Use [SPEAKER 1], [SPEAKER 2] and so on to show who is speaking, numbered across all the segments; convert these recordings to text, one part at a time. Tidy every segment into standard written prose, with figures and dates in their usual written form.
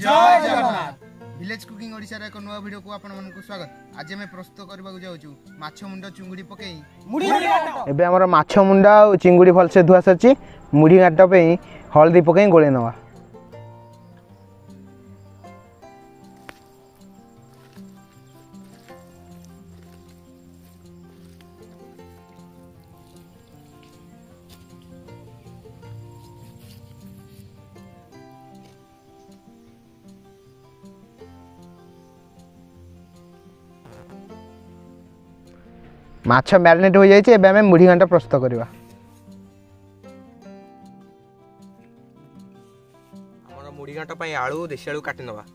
[SPEAKER 1] जय Jagannath.
[SPEAKER 2] Village cooking Odisha रे एक नुआ वीडियो को आपन मन को स्वागत। आज मैं प्रस्तुत करबा को जाउछु माछ मुंडा चिंगुडी पकेई मुढी घांट। एबे हमर माछ मुंडा और चिंगुडी भल से धुआ सरची। मुढी घांट पे हल्दी पकेई गोळे नवा। माछ मैरिनेट हो जाइए। एबे हमें मुढी घांट प्रस्तुत करवा।
[SPEAKER 1] हमर मुढी घांट पई आलू देशी आलू काटि नवा।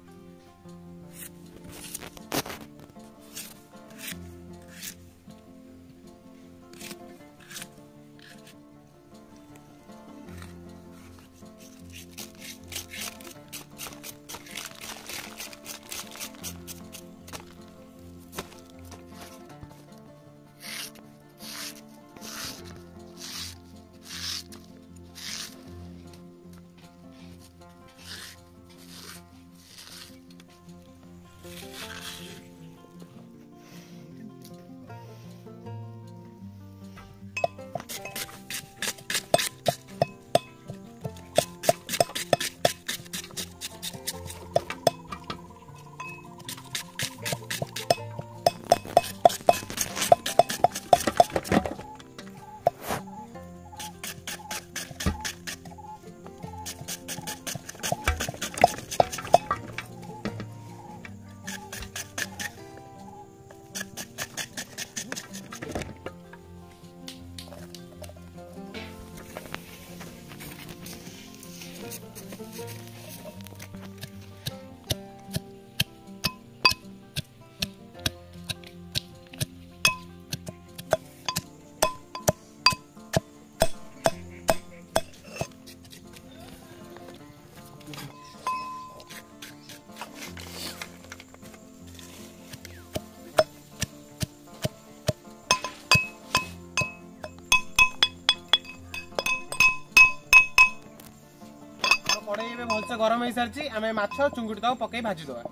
[SPEAKER 1] कड़ाई में भलसे गरम हो सारी आम माछ चुंगुड़ी तक पकई भाजी दवा।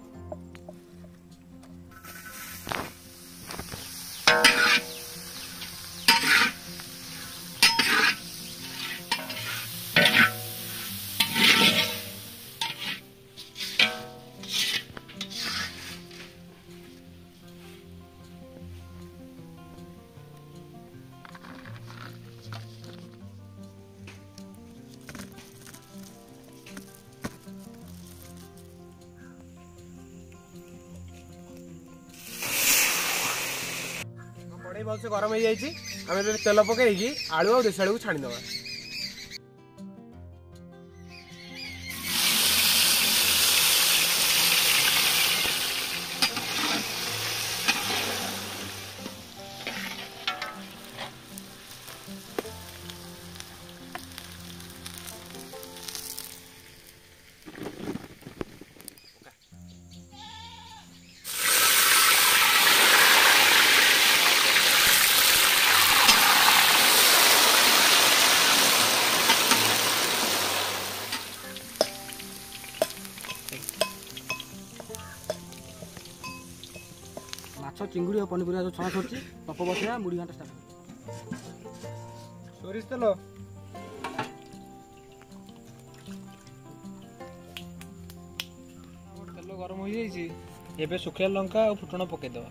[SPEAKER 1] कड़ाई भलसे गरम हो जाए आम तेल पकई आलू और देशी आलू को छाणी दवा। माछ चिंगुड़ी और पनीपरिया जो छणा सरची टप बसैया मुढी घांट स्टार्ट। सोरिष तेल तेल गरम हो जाइए। एबे सुखिया लंका और फुटण पकई दवा।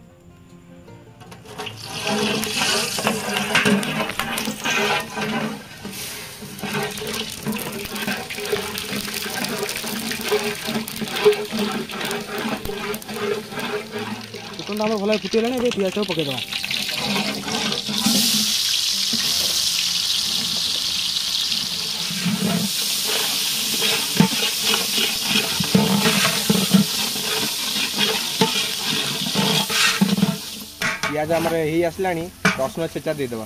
[SPEAKER 1] फुटन आम भल फुटीगला पियाज पकई दवा। पियाज आमर ही आसला रसुण छेचा देदेवा।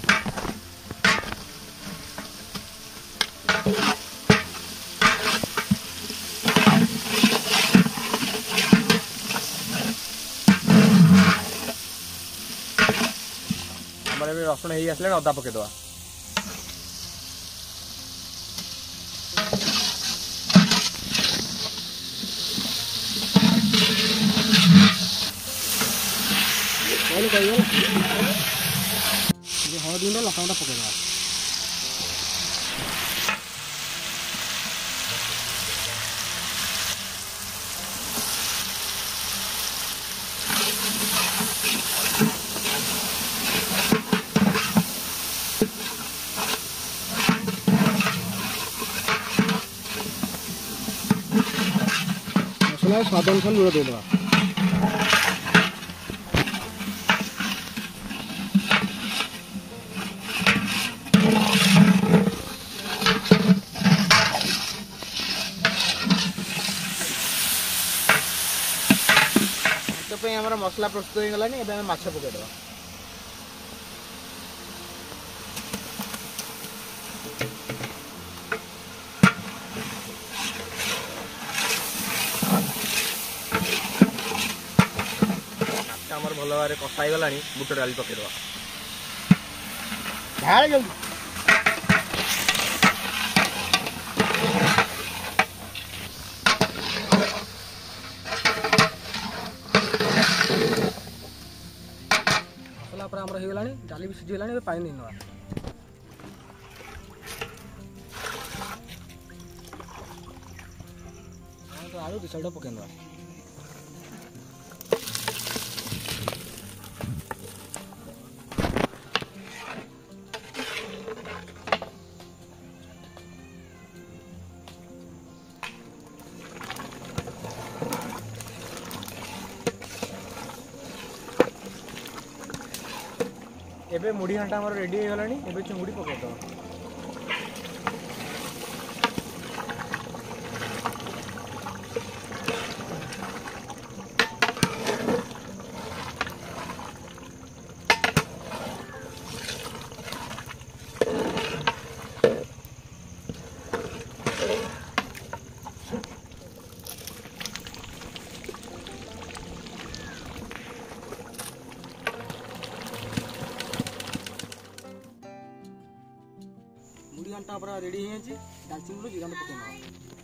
[SPEAKER 1] रसुण ही आसले अदा पकईदवा। हलदी गुंड लंका गुंड पकेइदेवा मसला स्वाद अनुसार लुण देदेवा
[SPEAKER 2] हमारा मसला प्रस्तुत हो गलानी एबे हम माछ पकेइदेवा हमर भलो भारे कषा हो गलानी बुट डाली पकेइदेवा ढाल जल्दी
[SPEAKER 1] पर हमर हो गलानी डाली भी सिझी गलानी ए पानी नवा तो आलू दि साइड पकेनवा
[SPEAKER 2] एबे मुढ़ी घंटा हमर रेडी हो गलानी एबे चुंगुड़ी पके दो
[SPEAKER 1] मुढ़ी घंटा पूरा रेडी हो जाए दालचीनी जीरा पकेना